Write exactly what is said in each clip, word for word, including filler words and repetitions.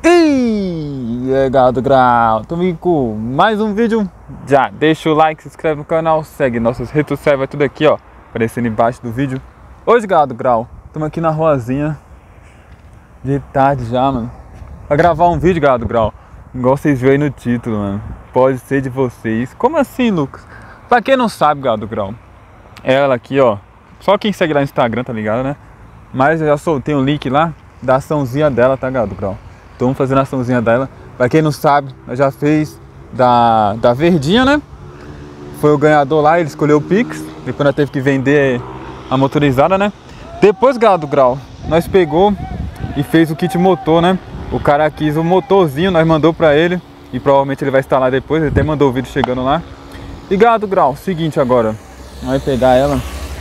E aí, gado grau, tamo aqui com mais um vídeo. Já deixa o like, se inscreve no canal, segue nossas redes sociais, vai tudo aqui, ó, aparecendo embaixo do vídeo. Hoje, gado grau, tamo aqui na ruazinha, de tarde já, mano, pra gravar um vídeo, gado grau, igual vocês viram aí no título, mano. Pode ser de vocês. Como assim, Lucas? Pra quem não sabe, gado grau, ela aqui, ó, só quem segue lá no Instagram, tá ligado, né? Mas eu já soltei um link lá da açãozinha dela, tá, gado grau? Estamos fazendo a açãozinha dela. Pra quem não sabe, nós já fez da, da verdinha, né? Foi o ganhador lá, ele escolheu o Pix. Depois nós teve que vender a motorizada, né? Depois, gado grau, nós pegou e fez o kit motor, né? O cara quis o motorzinho, nós mandou pra ele. E provavelmente ele vai instalar depois, ele até mandou o vídeo chegando lá. E gado grau, seguinte agora, nós vai pegar ela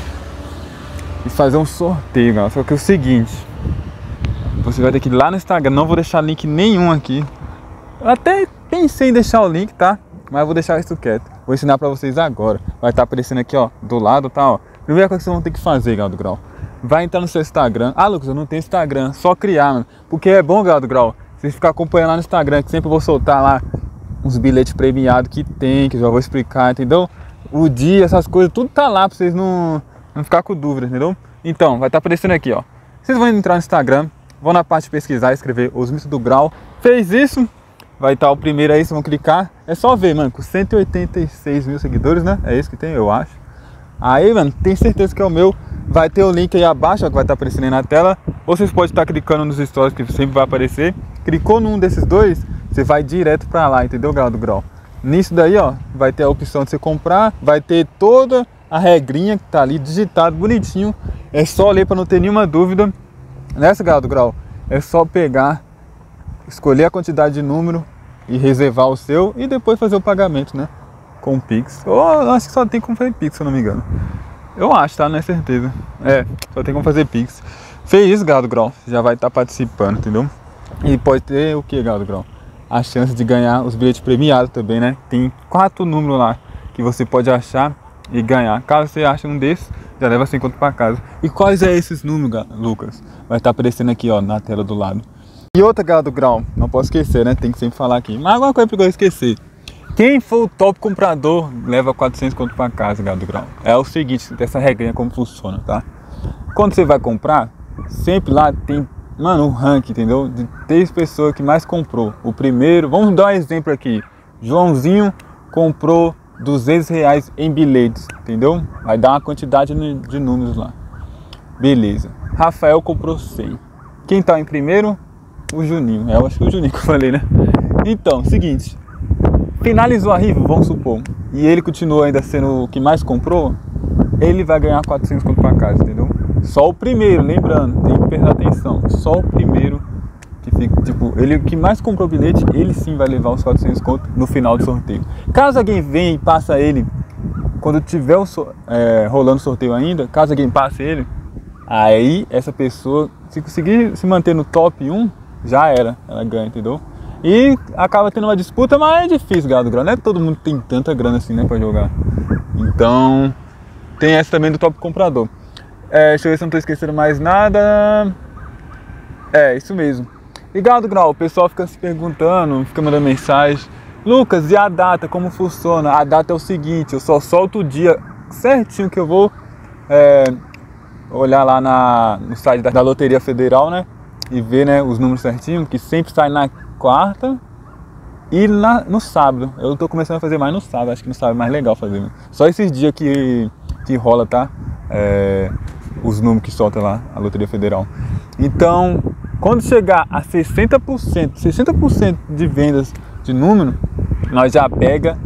e fazer um sorteio, galera. Só que é o seguinte, você vai ter que ir lá no Instagram, não vou deixar link nenhum aqui. Eu até pensei em deixar o link, tá? Mas eu vou deixar isso quieto. Vou ensinar pra vocês agora. Vai estar aparecendo aqui, ó, do lado, tá, ó. Primeira coisa que vocês vão ter que fazer, gado grau, vai entrar no seu Instagram. Ah, Lucas, eu não tenho Instagram, só criar, mano. Porque é bom, gado grau, vocês ficar acompanhando lá no Instagram, que sempre eu vou soltar lá uns bilhetes premiados que tem, que eu já vou explicar, entendeu? O dia, essas coisas, tudo tá lá pra vocês não, não ficar com dúvida, entendeu? Então, vai estar aparecendo aqui, ó. Vocês vão entrar no Instagram, vão na parte de pesquisar, escrever Os Mitos do Grau. Fez isso, vai estar o primeiro aí, vocês vão clicar. É só ver, mano, com cento e oitenta e seis mil seguidores, né? É esse que tem, eu acho. Aí, mano, tem certeza que é o meu. Vai ter o link aí abaixo, ó, que vai estar aparecendo aí na tela. Ou vocês podem estar clicando nos stories, que sempre vai aparecer. Clicou num desses dois, você vai direto pra lá, entendeu, gado grau? Nisso daí, ó, vai ter a opção de você comprar. Vai ter toda a regrinha que tá ali, digitado, bonitinho. É só ler pra não ter nenhuma dúvida. Nessa, gado grau, é só pegar, escolher a quantidade de número e reservar o seu e depois fazer o pagamento, né? Com o Pix. Ou acho que só tem como fazer Pix, se eu não me engano. Eu acho, tá? Não é certeza. É, só tem como fazer Pix. Fez isso, gado grau, já vai estar participando, entendeu? E pode ter o que, gado grau? A chance de ganhar os bilhetes premiados também, né? Tem quatro números lá que você pode achar e ganhar. Caso você ache um desses, já leva cem conto para casa. E quais é esses números, Lucas? Vai estar aparecendo aqui, ó, na tela do lado. E outra, gado grau, não posso esquecer, né? Tem que sempre falar aqui. Mas alguma coisa que eu esquecer. Quem for o top comprador leva quatrocentos conto para casa, gado grau. É o seguinte, dessa regrinha como funciona, tá? Quando você vai comprar, sempre lá tem, mano, um ranking, entendeu? De três pessoas que mais comprou. O primeiro, vamos dar um exemplo aqui. Joãozinho comprou duzentos reais em bilhetes, entendeu? Vai dar uma quantidade de números lá. Beleza. Rafael comprou cem. Quem tá em primeiro? O Juninho. Eu acho que é o Juninho que eu falei, né? Então, seguinte. Finalizou a rifa, vamos supor. E ele continuou ainda sendo o que mais comprou. Ele vai ganhar quatrocentos conto pra casa, entendeu? Só o primeiro, lembrando, tem que prestar atenção. Só o primeiro que fica, tipo, ele que mais comprou bilhete, ele sim vai levar os quatrocentos conto no final do sorteio. Caso alguém venha e passa ele, quando tiver o so, é, rolando o sorteio ainda, caso alguém passe ele, aí essa pessoa, se conseguir se manter no top um, já era, ela ganha, entendeu? E acaba tendo uma disputa, mas é difícil, gado grau, não é todo mundo tem tanta grana assim, né, pra jogar. Então, tem essa também do top comprador. É, deixa eu ver se eu não tô esquecendo mais nada. É, isso mesmo. E gado grau, o pessoal fica se perguntando, fica mandando mensagem. Lucas, e a data, como funciona? A data é o seguinte, eu só solto o dia certinho que eu vou é, olhar lá na, no site da, da Loteria Federal, né? E ver, né, os números certinho, que sempre sai na quarta e na, no sábado. Eu tô começando a fazer mais no sábado, acho que no sábado é mais legal fazer. Né? Só esses dias que, que rola, tá? É, os números que solta lá, a Loteria Federal. Então, quando chegar a sessenta por cento, sessenta por cento de vendas de número, nós já pega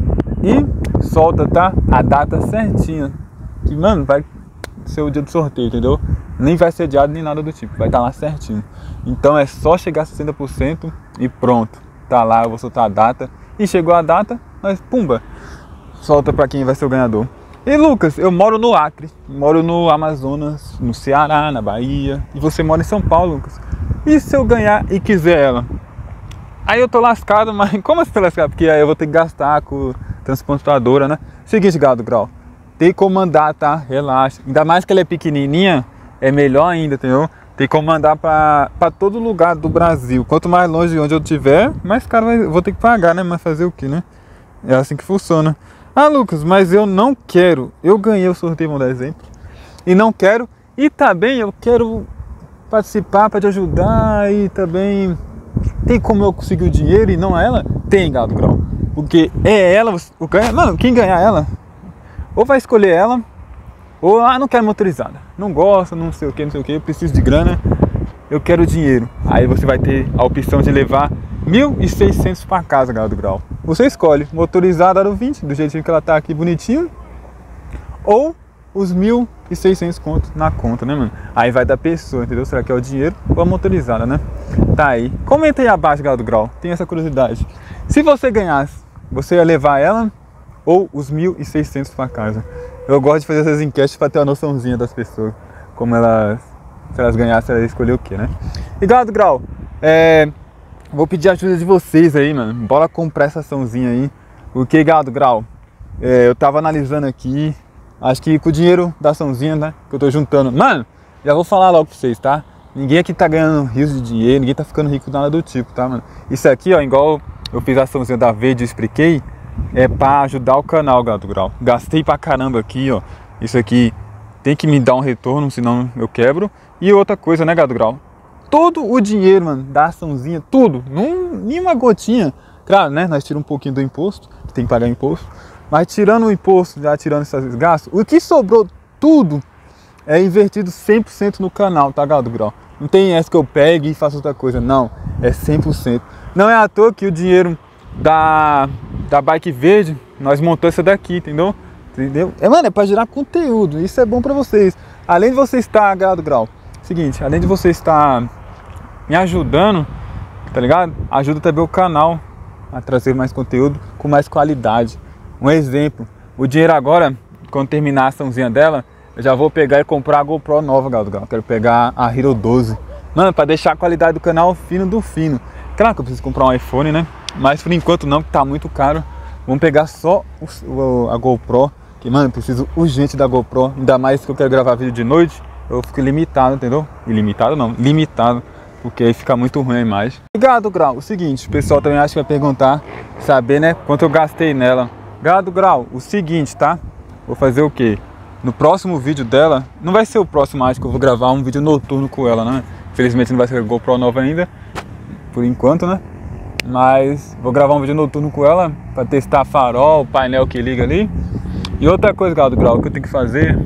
e solta, tá? A data certinha. Que, mano, vai ser o dia do sorteio, entendeu? Nem vai ser adiado nem nada do tipo, vai estar lá certinho. Então é só chegar a sessenta por cento e pronto. Tá lá, eu vou soltar a data. E chegou a data, nós, pumba, solta pra quem vai ser o ganhador. E Lucas, eu moro no Acre, moro no Amazonas, no Ceará, na Bahia. E você mora em São Paulo, Lucas. E se eu ganhar e quiser ela? Aí eu tô lascado, mas como assim tô lascado? Porque aí eu vou ter que gastar com transportadora, né? Seguinte, gado grau, tem como mandar, tá? Relaxa. Ainda mais que ela é pequenininha, é melhor ainda, entendeu? Tem como mandar pra, pra todo lugar do Brasil. Quanto mais longe de onde eu tiver, mais caro vai, vou ter que pagar, né? Mas fazer o que, né? É assim que funciona. Ah, Lucas, mas eu não quero. Eu ganhei o sorteio, vamos dar exemplo. E não quero. E também eu quero participar para te ajudar. E também tem como eu conseguir o dinheiro e não ela? Tem, Gado Grau. Porque é ela, o ganha. Mano, quem ganhar ela, ou vai escolher ela, ou ah, não quero motorizada. Não gosto, não sei o que, não sei o que, eu preciso de grana, eu quero dinheiro. Aí você vai ter a opção de levar mil e seiscentos para casa, Gado Grau. Você escolhe, motorizada aro vinte, do jeitinho que ela tá aqui bonitinho, ou os mil e seiscentos contos na conta, né, mano? Aí vai da pessoa, entendeu? Será que é o dinheiro ou a motorizada, né? Tá aí. Comenta aí abaixo, Gado Grau, tem essa curiosidade. Se você ganhasse, você ia levar ela ou os mil e seiscentos para casa? Eu gosto de fazer essas enquetes para ter uma noçãozinha das pessoas, como elas, se elas ganhassem, elas iam escolher o que, né? E Gado Grau, é, vou pedir a ajuda de vocês aí, mano. Bora comprar essa açãozinha aí. Porque, Gado Grau, é, eu tava analisando aqui, acho que com o dinheiro da açãozinha, né, que eu tô juntando. Mano, já vou falar logo pra vocês, tá? Ninguém aqui tá ganhando rios de dinheiro, ninguém tá ficando rico nada do tipo, tá, mano? Isso aqui, ó, igual eu fiz a açãozinha da Verde e expliquei, é pra ajudar o canal, Gado Grau. Gastei pra caramba aqui, ó. Isso aqui tem que me dar um retorno, senão eu quebro. E outra coisa, né, Gado Grau? Todo o dinheiro, mano, da açãozinha, tudo, num, nenhuma gotinha. Claro, né, nós tiramos um pouquinho do imposto, que tem que pagar imposto. Mas tirando o imposto, já tirando esses gastos, o que sobrou tudo é invertido cem por cento no canal, tá, Gado Grau? Não tem essa que eu pegue e faço outra coisa, não. É cem por cento. Não é à toa que o dinheiro da, da Bike Verde, nós montamos essa daqui, entendeu? Entendeu? É, mano, é pra gerar conteúdo, isso é bom pra vocês. Além de você estar, Gado Grau, seguinte, além de você estar me ajudando, tá ligado? Ajuda também o canal a trazer mais conteúdo com mais qualidade. Um exemplo, o dinheiro agora, quando terminar a açãozinha dela, eu já vou pegar e comprar a GoPro nova, Gado Grau. Quero pegar a Hero doze. Mano, pra deixar a qualidade do canal fino do fino. Claro que eu preciso comprar um iPhone, né? Mas por enquanto não, que tá muito caro. Vamos pegar só o, a GoPro. Que, mano, eu preciso urgente da GoPro. Ainda mais que eu quero gravar vídeo de noite. Eu fico limitado, entendeu? Ilimitado não, limitado. Porque aí fica muito ruim a imagem. E Gado Grau, o seguinte, o pessoal também acha que vai perguntar, saber, né, quanto eu gastei nela. Gado Grau, o seguinte, tá? Vou fazer o quê? No próximo vídeo dela, não vai ser o próximo, acho que eu vou gravar um vídeo noturno com ela, né? Infelizmente não vai ser a GoPro nova ainda, por enquanto, né? Mas vou gravar um vídeo noturno com ela pra testar farol, painel que liga ali. E outra coisa, Gado Grau, que eu tenho que fazer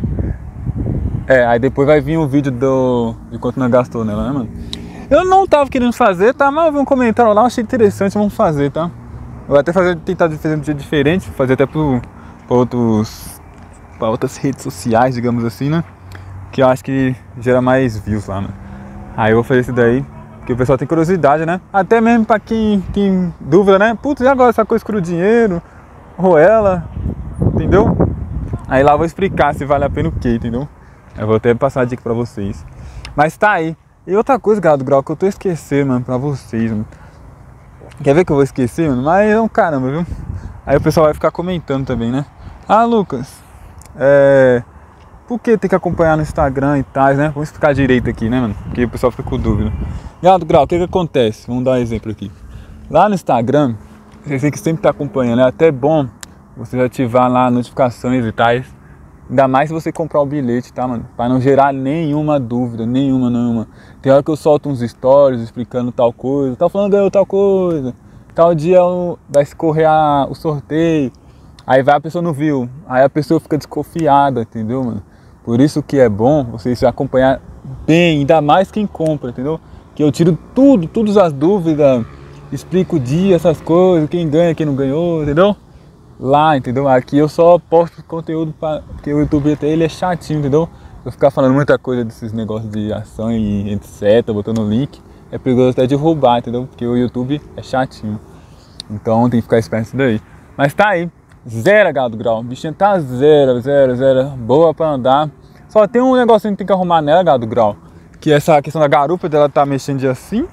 é, aí depois vai vir um vídeo do de quanto nós gastou nela, né, mano? Eu não tava querendo fazer, tá? Mas eu vi um comentário lá, achei interessante, vamos fazer, tá? Eu vou até fazer, tentar fazer um dia diferente, fazer até pro, pra, outros, pra outras redes sociais, digamos assim, né? Que eu acho que gera mais views lá, mano. Aí eu vou fazer isso daí, porque o pessoal tem curiosidade, né? Até mesmo pra quem tem dúvida, né? Putz, e agora essa coisa com o dinheiro, ou ela, entendeu? Aí lá eu vou explicar se vale a pena o que, entendeu? Eu vou até passar a dica pra vocês. Mas tá aí. E outra coisa, Gado Grau, que eu tô esquecendo, mano, pra vocês, mano. Quer ver que eu vou esquecer, mano? Mas é um caramba, viu? Aí o pessoal vai ficar comentando também, né? Ah, Lucas, é... por que tem que acompanhar no Instagram e tal, né? Vamos explicar direito aqui, né, mano? Porque o pessoal fica com dúvida. Gado Grau, o que que acontece? Vamos dar um exemplo aqui. Lá no Instagram, você tem que sempre tá acompanhando. É até bom você ativar lá notificações e tais. Ainda mais se você comprar o bilhete, tá, mano? Pra não gerar nenhuma dúvida, nenhuma, nenhuma. Tem hora que eu solto uns stories explicando tal coisa, tá falando ganhou tal coisa, tal dia vai escorrer a, o sorteio, aí vai a pessoa não viu, aí a pessoa fica desconfiada, entendeu, mano? Por isso que é bom você se acompanhar bem, ainda mais quem compra, entendeu? Que eu tiro tudo, todas as dúvidas, explico o dia, essas coisas, quem ganha, quem não ganhou, entendeu? Lá, entendeu? Aqui eu só posto conteúdo pra, porque o YouTube até ele é chatinho, entendeu? Eu ficar falando muita coisa desses negócios de ação e etc, botando link, é perigoso até de roubar, entendeu? Porque o YouTube é chatinho. Então tem que ficar esperto nisso daí. Mas tá aí, zero, Gado Grau. O bichinho tá zero, zero, zero, boa pra andar. Só tem um negocinho que tem que arrumar nela, Gado Grau, que é essa questão da garupa dela tá mexendo assim.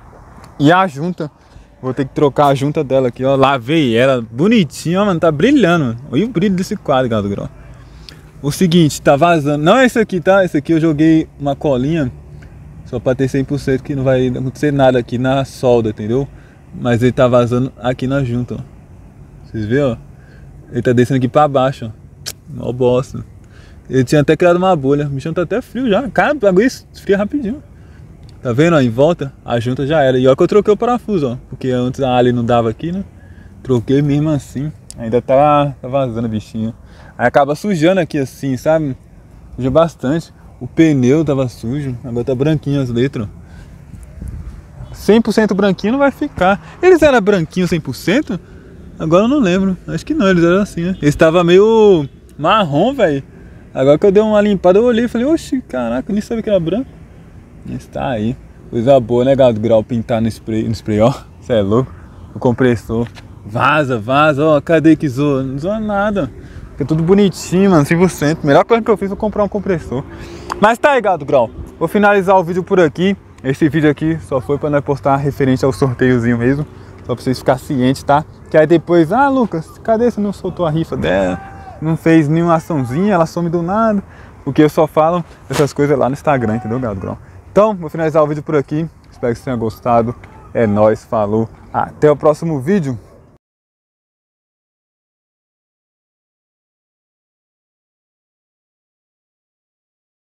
E a junta. Vou ter que trocar a junta dela aqui, ó. Lavei ela bonitinha, ó, mano. Tá brilhando, mano. Olha o brilho desse quadro, Gado Grau. O seguinte, tá vazando. Não é esse aqui, tá? Esse aqui eu joguei uma colinha Só pra ter cem por cento que não vai acontecer nada aqui na solda, entendeu? Mas ele tá vazando aqui na junta, ó. Vocês viram, ó? Ele tá descendo aqui pra baixo, ó. Mó bosta. Ele tinha até criado uma bolha. O bichão tá até frio já. Cara, pegou isso, esfria rapidinho. Tá vendo, ó? Em volta, a junta já era. E olha que eu troquei o parafuso, ó. Porque antes a ali não dava aqui, né? Troquei mesmo assim. Ainda tá, tá vazando o bichinho. Aí acaba sujando aqui assim, sabe? Suja bastante. O pneu tava sujo. Agora tá branquinho as letras. cem por cento branquinho não vai ficar. Eles eram branquinhos cem por cento? Agora eu não lembro. Acho que não, eles eram assim, né? Eles estavam meio marrom, velho. Agora que eu dei uma limpada, eu olhei e falei, oxi, caraca, eu nem sabia que era branco. Está aí. Coisa boa, né, Gado Grau? Pintar no spray, no spray, ó. Você é louco. O compressor. Vaza, vaza, ó. Cadê que zoa? Não zoa nada. Fica tudo bonitinho, mano, cem por cento. Melhor coisa que eu fiz foi comprar um compressor. Mas tá aí, Gado Grau. Vou finalizar o vídeo por aqui. Esse vídeo aqui só foi pra nós postar referente ao sorteiozinho mesmo. Só pra vocês ficarem cientes, tá? Que aí depois, ah, Lucas, cadê você não soltou a rifa dela? Não fez nenhuma açãozinha, ela some do nada. Porque eu só falo essas coisas lá no Instagram, entendeu, Gado Grau? Então, vou finalizar o vídeo por aqui. Espero que vocês tenham gostado. É nóis, falou. Até o próximo vídeo.